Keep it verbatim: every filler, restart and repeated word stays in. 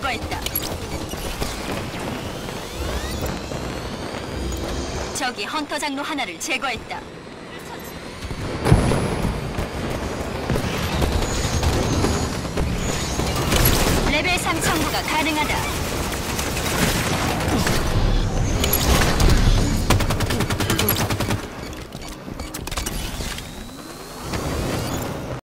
제거했다. 적이 헌터 장로 하나를 제거했다. 레벨 삼 청구가 가능하다.